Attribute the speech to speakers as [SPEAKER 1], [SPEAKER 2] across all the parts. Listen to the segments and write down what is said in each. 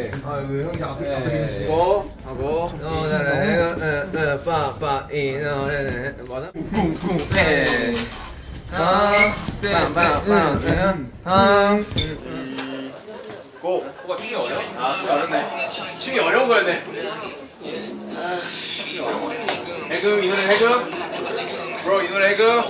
[SPEAKER 1] 아이고 형이 앞에 주고 하고 네네 빠빠이 네네 맞아? 쿵쿵 네 빰빰빰 고! 춤이 어려워? 춤이 어렵네. 춤이 어려운 거였네. 해금, 이 노래 해금. 브로, 이 노래 해금.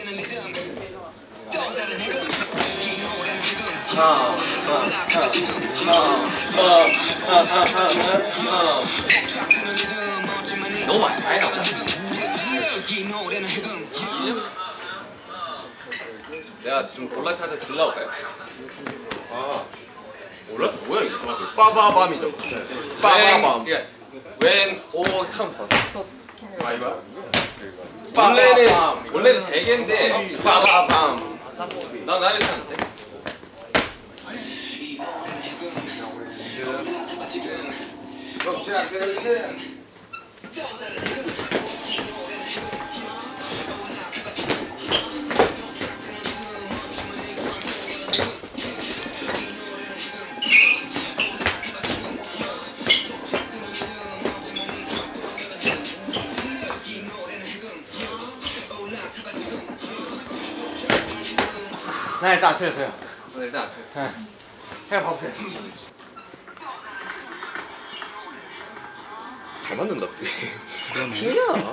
[SPEAKER 1] 너무 많이 나온다. 내가 좀 올라타서 들러올까요? 몰라? 뭐야 이게 정확히 빠바밤이죠. 빠바밤. When all comes first. 아 이거야? 원래는 3개인데 빠바밤. 난 나를 찾는데. 나 일단 안 틀렸어요. 일단 안 틀렸어요. 해 봐보세요. 잘 만든다. 신기하다.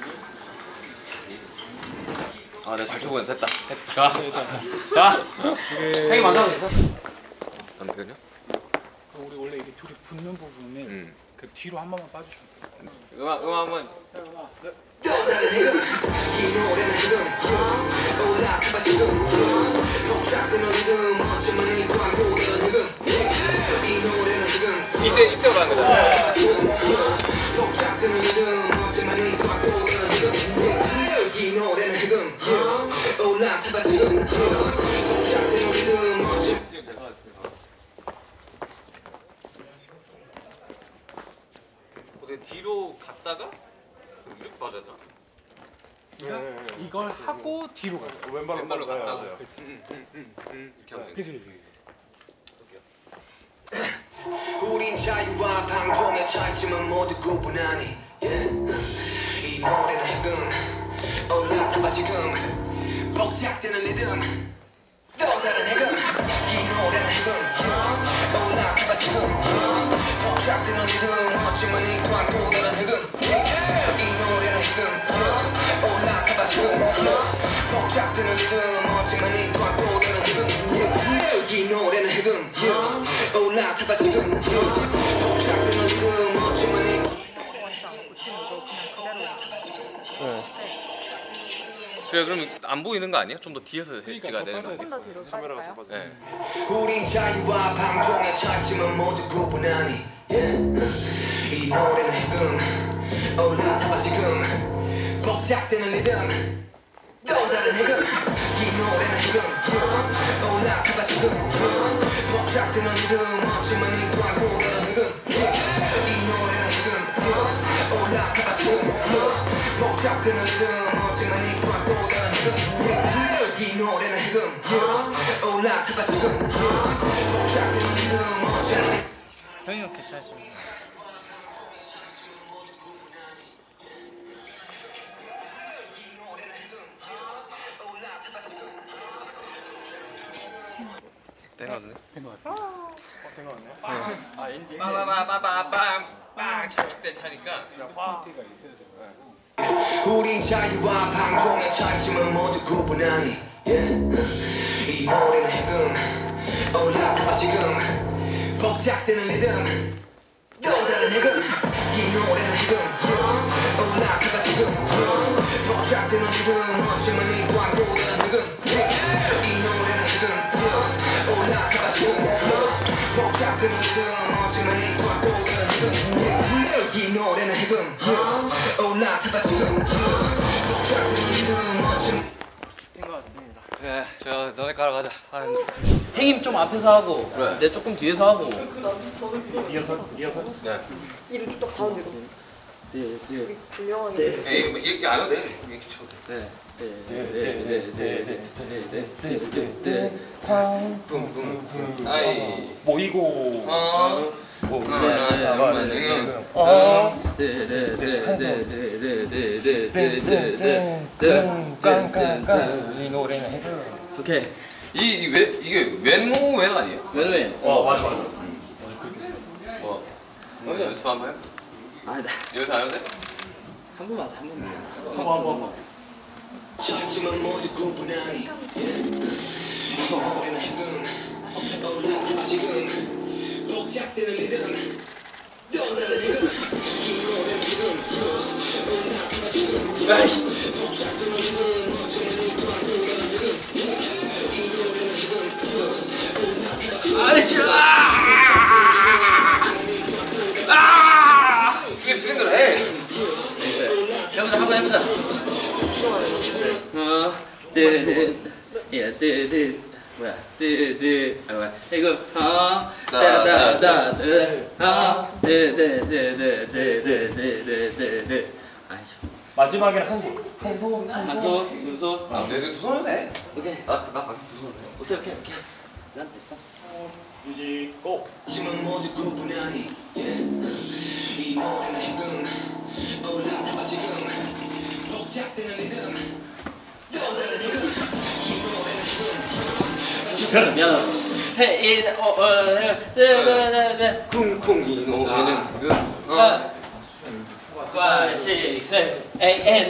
[SPEAKER 1] 아, 내가 잘 추고 있는데 됐다. 자, 형이 먼저 하고 있어. 남편이요?
[SPEAKER 2] 우리 원래 이게 둘이 붙는 부분을 그 뒤로 한 번만 빠주시면 돼요.
[SPEAKER 1] 음악 한번. 이때로 하는 거잖아. 뒤로 갔다가 이렇게 빠졌나?
[SPEAKER 2] 이걸 하고 뒤로 가요.
[SPEAKER 1] 왼발로 갔다가
[SPEAKER 2] 이렇게 하면 되겠다.
[SPEAKER 3] 우린 자유와 방종의 차이지만 모두 구분하니 이 노래는 해금 올라타봐 지금 복작되는 리듬 또 다른 해금 이 노래는 해금 올라타봐 지금 복작되는 리듬 어쩌면 이 또한 또 다른 해금 이 노래는 해금 올라타봐 지금 복작되는 리듬 어쩌면 이 또한 또 다른 해금 이 노래는 해금 올라타봐 지금 복작되는 리듬 어쩌면 이
[SPEAKER 1] 그래 그럼 안 보이는 거 아니야? 좀 더 뒤에서 찍어야 되는 거 아니야?
[SPEAKER 4] 더 뒤로 빠질까요?
[SPEAKER 1] 네.
[SPEAKER 3] 우린 자유와 방종의 차이지만 모두 구분하니 이 노래는 해금 올라타봐 지금 복작되는 리듬 또 다른 해금 이 노래는 해금 올라타봐 지금 복작되는 리듬 어쩌면 이 또한 또 다른 해금 이 노래는 해금 올라타봐 지금 복작되는 리듬 어쩌면 이 또한 또 다른 해금 이 노래는 해금 올라타봐 지금 복작되는 리듬 어쩌면
[SPEAKER 2] 형이 이렇게 차시면
[SPEAKER 1] 땡겼네.
[SPEAKER 2] 된것 같아. 된 것 같네. 아 엔딩.
[SPEAKER 1] 빠바바바밤 차때 차니까.
[SPEAKER 2] 포인트가 있어야 돼요.
[SPEAKER 3] 우린 자유와 방종의 차이지만 모두 구분하니 이 노래는 해금 올라타봐 지금 복작되는 리듬 또 다른 해금 이 노래는 해금 올라타봐 지금 복작되는 리듬 어쩌면 이 또한 또 다른 해금 이 노래는 해금 올라타봐 지금 복작되는 리듬 어쩌면 이 또한 또 다른 해금 이 노래는 해금 올라타봐 지금 복작되는 리듬 어쩌면
[SPEAKER 2] 된것 같습니다.
[SPEAKER 1] 그래 저 너네 까러 가자.
[SPEAKER 5] 행님 좀 앞에서 하고
[SPEAKER 1] 그래.
[SPEAKER 5] 내 조금 뒤에서 하고.
[SPEAKER 2] 이어서.
[SPEAKER 1] 네.
[SPEAKER 4] 이렇게 딱 잡으면
[SPEAKER 5] 네.
[SPEAKER 4] 분명하게
[SPEAKER 1] 이렇게 안 해도 돼. 이렇게 쳐도 돼. 뿡뿡뿡. 아이.
[SPEAKER 2] 모이고.
[SPEAKER 5] 이 노래는 해도. 오케이.
[SPEAKER 1] 이게 웬모 웬 아니에요?
[SPEAKER 5] 웬.
[SPEAKER 2] 맞아.
[SPEAKER 1] 연습 한번 해?
[SPEAKER 5] 아,
[SPEAKER 1] 연습 안 해도 돼?
[SPEAKER 5] 한 번만 하자, 한 번만.
[SPEAKER 2] 한번.
[SPEAKER 3] 차지만 모두 구분하니 노래는 지금 올라타봐 지금 복잡되는 리듬 떠나는 지금 이 노래는 지금 올라타봐 지금 복잡되는 리듬 떠나는 지금 이 노래는 지금 올라타봐 지금
[SPEAKER 5] 아이씨!
[SPEAKER 1] 트렌드를 해.
[SPEAKER 5] 해보자, 한번 해보자. 뭐야? 뭐야? 이거 아이씨.
[SPEAKER 2] 마지막에는 한 손.
[SPEAKER 5] 한 손, 두 손.
[SPEAKER 1] 두 손으로 해.
[SPEAKER 5] 오케이.
[SPEAKER 1] 나 가끔 두 손으로 해.
[SPEAKER 5] 오케이. 난 됐어.
[SPEAKER 2] 뮤직 고.
[SPEAKER 3] 하지만 모두 구분하니 이 노래는 지금 올라타봐 지금 복잡되는 리듬 떠나는 지금 이 노래는 지금
[SPEAKER 5] 미안하다.
[SPEAKER 1] 쿵쿵 이 노래는 그
[SPEAKER 5] 5, 6, 7, 8,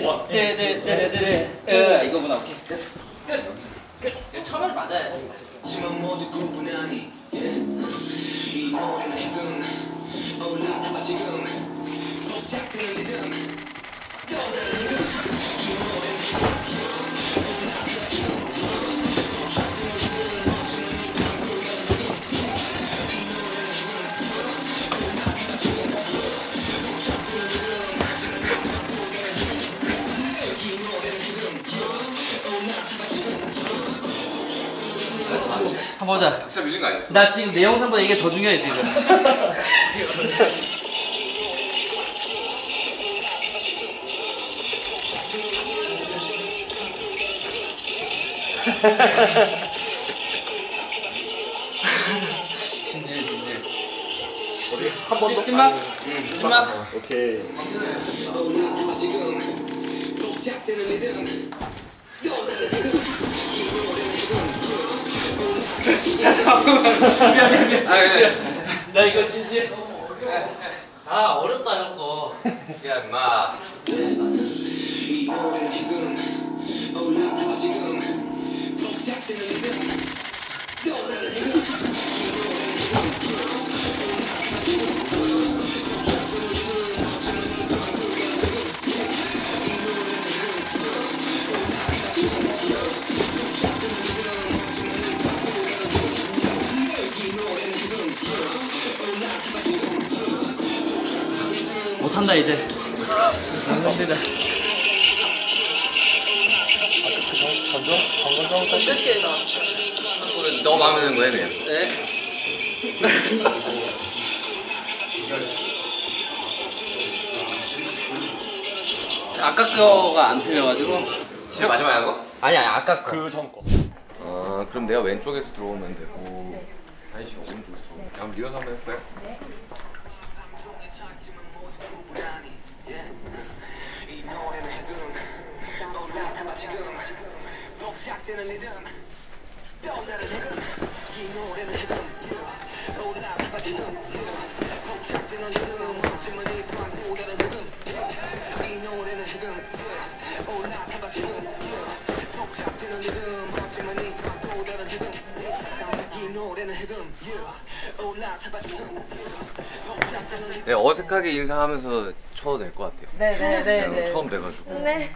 [SPEAKER 5] 이거구나. 오케이. 됐어. 끝. 처음에 맞아야지.
[SPEAKER 3] 하지만 모두 구분하니 이 노래는 지금 올라타봐 지금 복잡되는 리듬 떠나는 지금 이 노래는 지금
[SPEAKER 5] 한번 보자.
[SPEAKER 1] 박자 밀린 거 아니었어?
[SPEAKER 5] 나 지금 내 영상보다 이게 더 중요해 지금. 진지해.
[SPEAKER 2] 한번 더.
[SPEAKER 5] 찐막.
[SPEAKER 2] 오케이.
[SPEAKER 3] 올라타봐 지금 복잡되는 리듬 떠나는 지금 이 노래는 지금
[SPEAKER 5] 자 잠깐만. 미안해.
[SPEAKER 1] 아 그래.
[SPEAKER 5] 나 이거 진지해. 아 어렵다 형 거.
[SPEAKER 1] 야 임마.
[SPEAKER 3] 이 노래는 지금 올라타봐 지금 복잡되는 리듬 떠나는 지금 이 노래는 지금
[SPEAKER 5] 못한다 이제. 힘들다.
[SPEAKER 2] 전전.
[SPEAKER 1] 너 마음에 드는 거 해 그냥.
[SPEAKER 5] 네. 아까 거가 안 틀려가지고.
[SPEAKER 1] 제일 마지막에 한 거?
[SPEAKER 5] 아니 아까 거.
[SPEAKER 2] 그 전 거.
[SPEAKER 1] 그럼 내가 왼쪽에서 들어오면 되고 한이 씨가 오른쪽에서 들어오면 돼. 한번 리허설 한번 해볼까요?
[SPEAKER 3] 이 노래는 지금 올라타봐 지금 복잡되는 리듬 떠나는 지금 이 노래는 지금 올라타봐 지금 복잡되는 리듬 어쩌면 이 광고 다른 리듬 이 노래는 지금 올라타봐 지금 복잡되는 리듬 어쩌면 이 광고 다른 리듬 이 노래는 지금 올라타봐 지금 복잡되는 리듬
[SPEAKER 1] 내가 어색하게 인사하면서 쳐도 될 것 같아요.
[SPEAKER 4] 네네네.
[SPEAKER 1] 처음 돼가지고.
[SPEAKER 4] 네.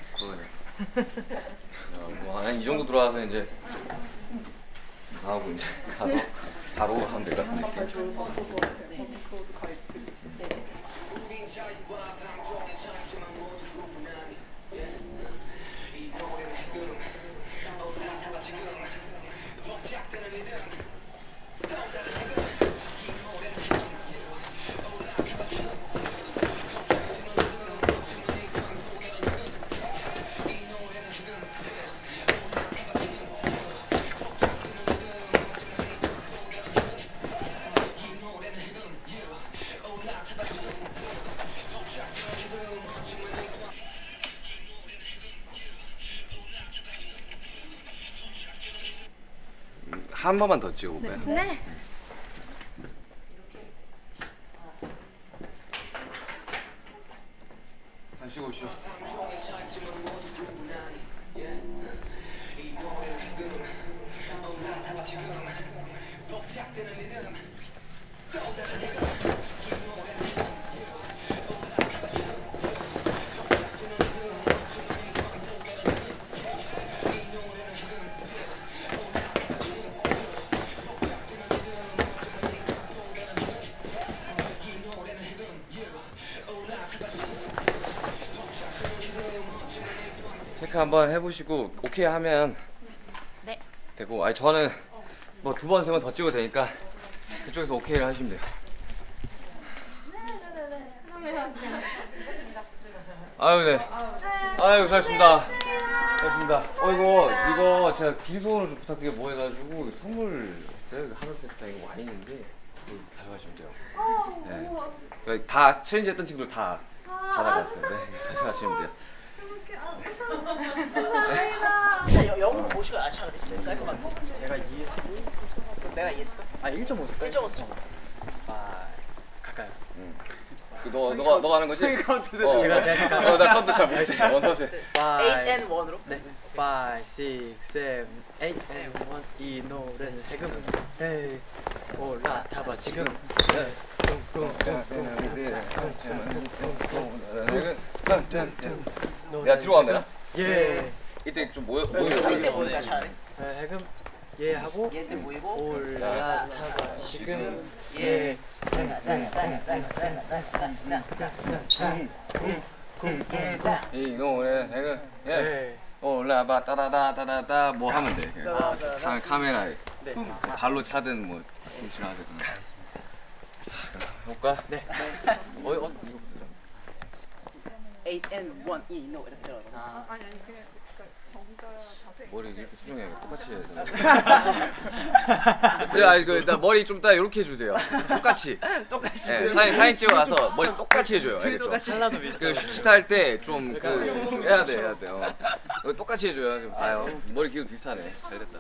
[SPEAKER 1] 뭐한 이 정도 들어와서 이제 하고 이제 가서 바로 하면 될 것 같은 느낌.
[SPEAKER 3] 우린 자유와 방종의 차이지만 모두 구분하니 이 노래는 지금 올라타봐 지금 복잡되는 리듬 떠나는 지금 이 노래는 지금 올라타봐 지금 복잡되는 리듬 어쩌면 이 광고라는 리듬 이 노래는 지금 올라타봐 지금 복잡되는 리듬 어쩌면 이 광고라는 리듬 이 노래는 지금
[SPEAKER 1] 한 번만 더 찍어볼까요?
[SPEAKER 4] 네.
[SPEAKER 1] 다시 찍어오시죠. 체크 한번 해보시고 오케이 하면
[SPEAKER 4] 네.
[SPEAKER 1] 되고, 아니 저는 뭐 2번, 3번 더 찍어도 되니까 그쪽에서 오케이를 하시면 돼요. 아유 네. 아유 수고하셨습니다. 수고하셨습니다. 이거 제가 빈손으로 좀 부탁드리게 뭐 해가지고 선물 했어요. 한우 세트랑 이거 와인인데 이거 가져가시면 돼요. 네. 다 챌린지 했던 친구들 다 받아갔어요. 네. 가져가시면 돼요.
[SPEAKER 6] 감사합니다. 영어로 보시고 알차 그래. 깔끔하게.
[SPEAKER 2] 제가 이해했고
[SPEAKER 6] 내가 이해했을까?
[SPEAKER 2] 아 1.5 쓸까요?
[SPEAKER 6] 1.5 써.
[SPEAKER 2] 아 가까요.
[SPEAKER 1] 너가 하는 거지?
[SPEAKER 2] 제가
[SPEAKER 1] 나 카운트 잘 못해. 원서세.
[SPEAKER 6] 8 and 1으로?
[SPEAKER 2] 네. 5, 6, 7, 8 and 1. 이 노래는 해금. 에이 올라타봐 지금.
[SPEAKER 1] 야 뒤로 가면 되나?
[SPEAKER 2] 예.
[SPEAKER 1] 이때 좀 모여.
[SPEAKER 6] 이때 모이니까 차라리.
[SPEAKER 2] 해금 예 하고
[SPEAKER 6] 얘들 모이고
[SPEAKER 2] 올라타봐 지금. 예.
[SPEAKER 1] 이 노래 해금. 예.
[SPEAKER 2] 예.
[SPEAKER 1] 올라봐 따다다다다다 뭐 하면 돼.
[SPEAKER 2] 따다다다.
[SPEAKER 1] 카메라에
[SPEAKER 2] 네.
[SPEAKER 1] 발로 차든 뭐 훔치나 하든. 볼까?
[SPEAKER 2] 네.
[SPEAKER 1] 이거
[SPEAKER 6] 8 and 1 이 노 이렇게 들어가.
[SPEAKER 4] 아니 그러니까 정자 자세.
[SPEAKER 1] 머리 이렇게 수정해. 똑같이 해야 돼. 나 머리 좀 따 이렇게 해주세요. 똑같이. 네, 사진 찍어 가서 머리 똑같이 해줘요. 알겠죠?
[SPEAKER 2] 찰나도 비슷해.
[SPEAKER 1] 그 슈트 할 때 좀 해야 돼. 이거 똑같이 해줘요. 좀 봐요. 머리 길도 비슷하네. 잘 됐다.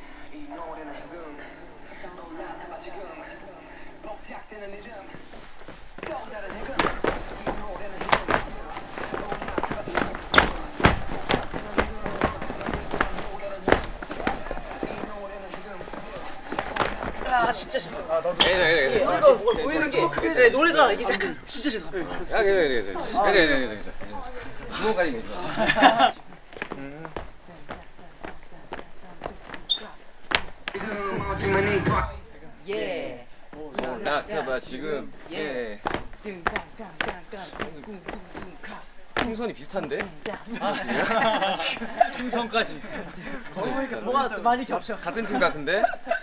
[SPEAKER 6] 아 진짜 죄송합니다.
[SPEAKER 1] 그래.
[SPEAKER 6] 이거 뭘 보이는 게 네, 노래가 이게 약간 진짜 죄송합니다.
[SPEAKER 1] 야, 그래. 구멍까지 괜찮아.
[SPEAKER 6] 예.
[SPEAKER 1] 올라타봐 지금. 예. 풍선이 비슷한데?
[SPEAKER 2] 충성까지.
[SPEAKER 6] 거기 보니까 더가 많이 겹쳐.
[SPEAKER 1] 같은 팀 같은데?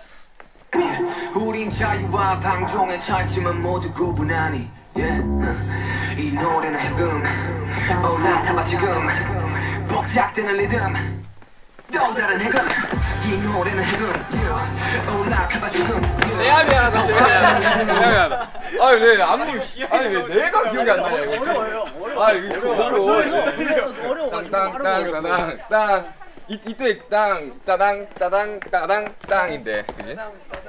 [SPEAKER 3] 우린 자유와 방종의 차이지만 모두 구분하니 yeah. 이 노래는 해금 올라타봐 지금 복작되는 리듬 또 다른 해금 이 노래는 해금 yeah. 올라타봐 지금
[SPEAKER 1] 내가 미안하다. 미안하다. 아니 왜 내가 기억이 안 나냐 이거.
[SPEAKER 6] 어려워요.
[SPEAKER 1] 아 이거 어려워.
[SPEAKER 6] 어려워.
[SPEAKER 1] 땅땅땅땅땅 이때 땅 따당 따당 따당 땅인데 그지?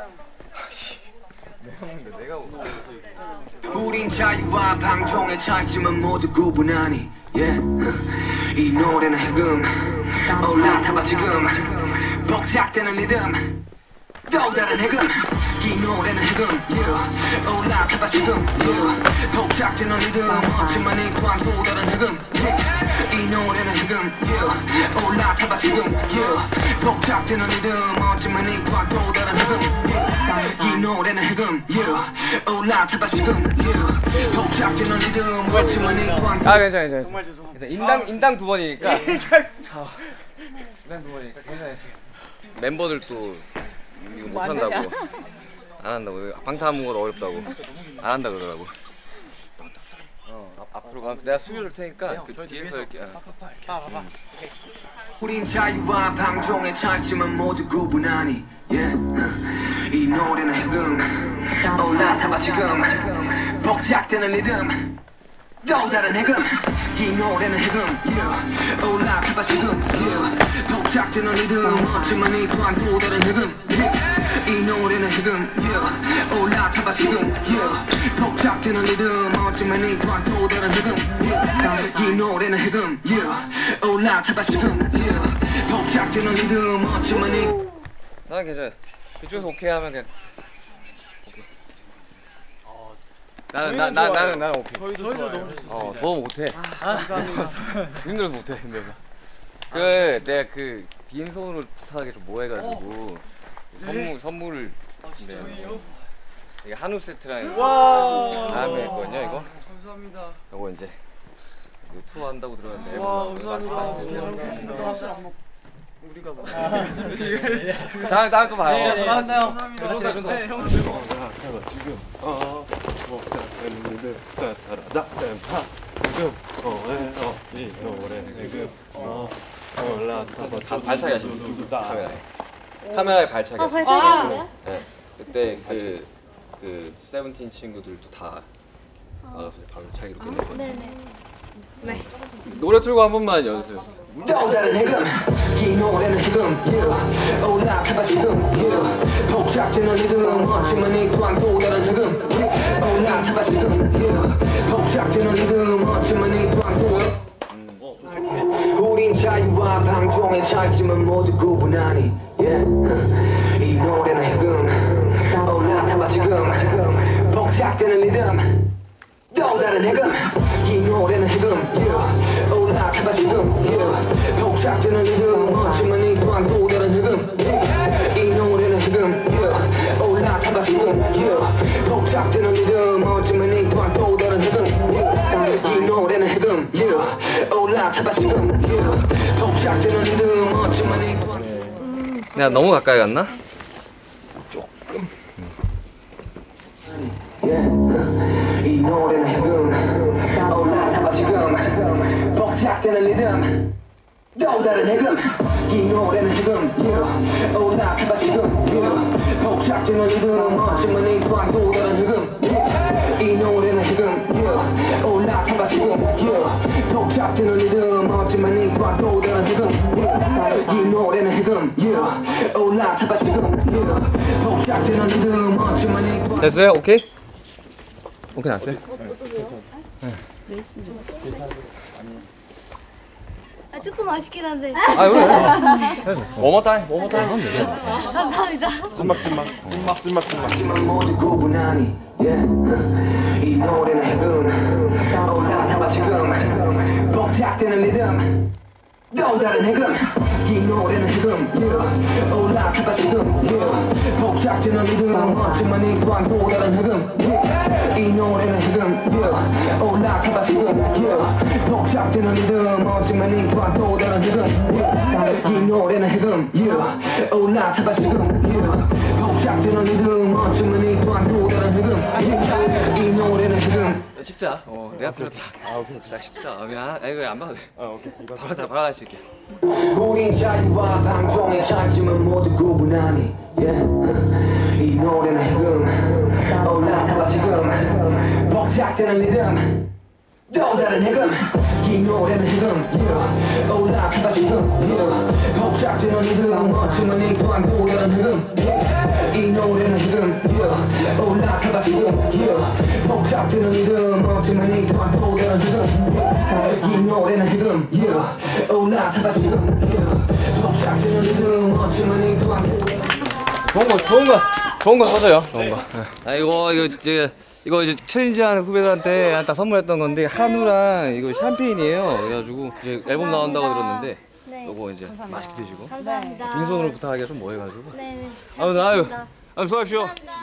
[SPEAKER 1] 내가
[SPEAKER 3] 우린 자유와 방종의 차이지만 모두 구분하니 yeah. 이 노래는 해금 올라타봐 지금 복작되는 리듬 또 다른 해금 이 노래는 해금 yeah. 올라타봐 지금 yeah. 복작되는 리듬 어쩌면 이 또한 또 다른 해금 yeah. 이 노래는 해금 yeah. 올라타봐 지금 yeah. 복작되는 리듬 어쩌면 이 또한 또 다른 해금 yeah. 이 노래는 해금 yeah. 올라타봐 지금 yeah. 복작되는 리듬 어쩌면 이 또한
[SPEAKER 1] 괜찮아. 정말 죄송합니다. 인당 2번이니까. 인당 2번이니까 괜찮아요. 멤버들도 이거 못 한다고. 안 한다고. 방탄 것도 어렵다고. 안 한다 그러더라고. 앞으로 가면 내가 수유를 테니까 그 뒤에서 이렇게.
[SPEAKER 3] 우린 자유와 방종의 차이지만 모두 구분하니 yeah. 이 노래는 해금 올라타봐 지금 복작되는 리듬 또 다른 해금 이 노래는 해금 yeah. 올라타봐 지금 yeah. 복작되는 리듬 어쩌면 이 또한 또 다른 해금 yeah. 이 노래는 지금 yeah. 올라타봐 지금 yeah. 복잡되는 리듬 어쩌면 이 또한 또 다른 흐금 yeah. 이 노래는 지금 yeah. 올라타봐 지금 yeah. 복잡되는 리듬 어쩌면 이
[SPEAKER 1] 나는 괜찮아. 이쪽에서 오케이 하면 그냥 오케이. 나는 오케이.
[SPEAKER 2] 저희도 너무 좋습니다.
[SPEAKER 1] 더 못해.
[SPEAKER 2] 감사합니다.
[SPEAKER 1] 힘들어서 못해 힘들어서. 그 내가 그 빈손으로 부탁하기 좀 뭐해가지고 선물을 네. 이게 한우 세트랑
[SPEAKER 2] 와.
[SPEAKER 1] 다음에 했거든요 이거.
[SPEAKER 2] 감사합니다.
[SPEAKER 1] 이거 이제 이거 투어 한다고 들었는데.
[SPEAKER 2] 와 감사합니다. 진짜 잘 먹겠습니다. 우리가 뭐?
[SPEAKER 1] 다음에 또 봐요.
[SPEAKER 2] 네, 감사합니다.
[SPEAKER 1] 좀 더, 좀 더.
[SPEAKER 2] 네, 형.
[SPEAKER 7] 지금 먹자는 리듬 따라다 지금 이 노래 지금 올라타봐
[SPEAKER 1] 발차기 하시죠. 카메라에 발차기.
[SPEAKER 8] 발차기인데요?
[SPEAKER 1] 네. 그때 그 세븐틴 친구들도 다 와서 바로 자기로 끝내고.
[SPEAKER 8] 네네.
[SPEAKER 1] 노래 틀고 한 번만 연습.
[SPEAKER 3] 또 다른 해금 이 노래는 지금 yeah. 올라타봐 지금 yeah. 복잡되는 리듬 어쩌면 이 또한 또 다른 흐금 yeah. 올라타봐 지금 yeah. 복잡되는 리듬 어쩌면 이 또한 또 다른 우린 자유와 방종의 차이지만 모두 구분하니 yeah. 이 노래는 지금 올라타봐 지금 복잡되는 리듬 또 다른 해금 이 노래는 지금 yeah. 올라타봐 지금 yeah. 복잡되는 리듬 어쩌면 이 또한 또 다른 흐금 yeah. 이 노래는 지금 yeah. 올라타봐 지금 yeah. 복잡되는 리듬 어쩌면 이 또한 또 다른 흐금 yeah. 이 노래는 지금 yeah. 올라타봐 지금 yeah. 복잡되는 리듬 어쩌면 이 또한
[SPEAKER 1] 내가 너무 가까이 갔나?
[SPEAKER 3] 이 노래는 해금 올라타봐 지금 복잡되는 리듬 또 다른 해금 이 노래는 해금 yeah. 올라타봐 지금 yeah. 복잡되는 리듬 어쩌면 이 또한 또 다른 해금 yeah. 이 노래는 해금 yeah. 올라타봐 지금 yeah. 복잡되는 리듬 어쩌면 이 또한 또 다른 해금 yeah. 이 노래는 해금 yeah. 올라타봐 지금 yeah. 복잡되는 리듬 어쩌면 이 또한
[SPEAKER 1] 됐어요? 오케이? 오케이 났어요?
[SPEAKER 8] 아 조금 아쉽긴 한데.
[SPEAKER 1] 아 그래. 원모 타임 하면 되죠.
[SPEAKER 8] 감사합니다.
[SPEAKER 3] 하지만 모두 구분하니 yeah. 이 노래는 해금 올라타봐 지금 복잡되는 리듬 또 다른 해금 이 노래는 해금 yeah. 올라타봐 지금 yeah. 복잡되는 리듬 어쩌면 이 또한 또 다른 해금 yeah. 이 노래는 해금 yeah. 올라타봐 지금 yeah. 복잡되는 리듬 어쩌면 이 또한 또 다른 해금 yeah. 이 노래는 해금 yeah. 올라타봐 지금 yeah. 복잡되는 리듬 어쩌면 이 또한 또 다른 해금 yeah. 이 노래는 해금
[SPEAKER 1] 식자. 내가 들었다. 아 오케이. 나 식자. 미안. 이거 안 봐도 돼.
[SPEAKER 7] 오케이
[SPEAKER 1] 바로 할 수 있게.
[SPEAKER 3] 우린 자유와 방종의 차이지만 모두 구분하니 yeah. 이 노래는 해금 올라타봐 지금 복잡되는 리듬 또 다른 해금 이 노래는 해금 yeah. 올라타봐 지금 yeah. 복잡되는 리듬 어쩌면 이 또한 또 다른 해금 yeah. 이 노래는 해금 yeah. 올라타봐 지금 yeah. 복잡되는 리듬 어쩌면 이 또한 또 다른 해금 yeah. 이 노래는 해금 yeah. 올라타봐 지금 yeah. 복잡되는 리듬 어쩌면 이 또한 또
[SPEAKER 1] 좋은 거 써줘요. 좋은 거. 아 이거 이제 챌린지하는 후배들한테 딱 선물했던 건데 한우랑 이거 샴페인이에요. 그래가지고 이제 앨범 나온다고 들었는데
[SPEAKER 8] 네.
[SPEAKER 1] 이거 이제 맛있게 드시고
[SPEAKER 8] 감사합니다.
[SPEAKER 1] 빈손으로 부탁하기가 좀 뭐해가지고.
[SPEAKER 8] 네네.
[SPEAKER 1] 아무튼 아유 수고하십시오.